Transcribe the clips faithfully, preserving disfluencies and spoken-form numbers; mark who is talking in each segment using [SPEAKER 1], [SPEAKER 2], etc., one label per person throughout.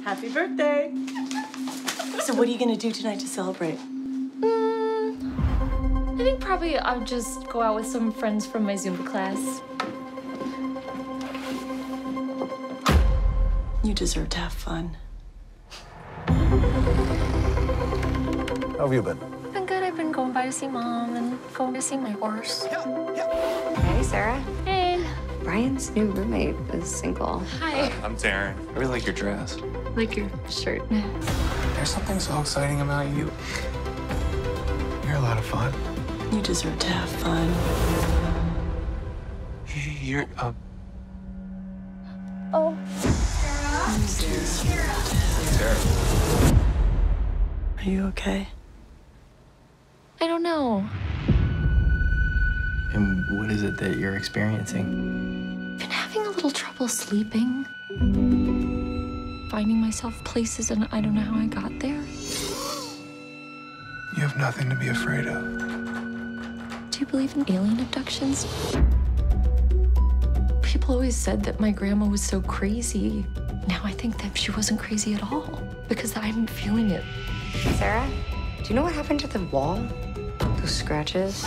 [SPEAKER 1] Happy birthday. So what are you gonna do tonight to celebrate?
[SPEAKER 2] Mm, I think probably I'll just go out with some friends from my Zumba class.
[SPEAKER 1] You deserve to have fun.
[SPEAKER 3] How have you been?
[SPEAKER 2] I've been good. I've been going by to see Mom and going to see my horse.
[SPEAKER 4] Hey, Sarah.
[SPEAKER 2] Hey.
[SPEAKER 4] Brian's new roommate is single.
[SPEAKER 2] Hi.
[SPEAKER 5] I'm Darren. I really like your dress.
[SPEAKER 2] Like your shirt.
[SPEAKER 5] There's something so exciting about you. You're a lot of fun.
[SPEAKER 1] You deserve to have fun.
[SPEAKER 5] You're, uh...
[SPEAKER 2] Oh.
[SPEAKER 5] Sarah.
[SPEAKER 1] Are you okay?
[SPEAKER 2] I don't know.
[SPEAKER 6] And what is it that you're experiencing?
[SPEAKER 2] I've been having a little trouble sleeping. Finding myself places, and I don't know how I got there.
[SPEAKER 5] You have nothing to be afraid of.
[SPEAKER 2] Do you believe in alien abductions? People always said that my grandma was so crazy. Now I think that she wasn't crazy at all because I'm feeling it.
[SPEAKER 4] Sarah, do you know what happened to the wall? Those scratches?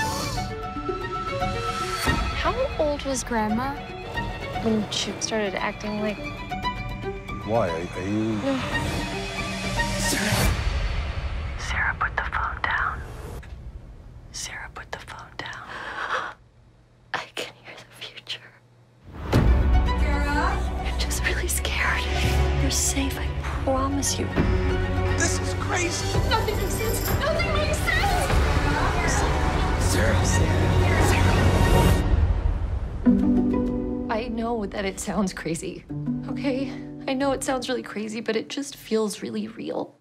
[SPEAKER 2] How old was Grandma when she started acting like...
[SPEAKER 3] Why? Are, are you...
[SPEAKER 1] Sarah. Sarah, put the phone down. Sarah, put the phone down.
[SPEAKER 2] I can hear the future.
[SPEAKER 4] Sarah?
[SPEAKER 2] I'm just really scared. You're safe, I promise you.
[SPEAKER 5] This is crazy.
[SPEAKER 2] Nothing makes sense. Nothing makes sense.
[SPEAKER 5] Sarah.
[SPEAKER 2] Sarah. I know that it sounds crazy, okay? I know it sounds really crazy, but it just feels really real.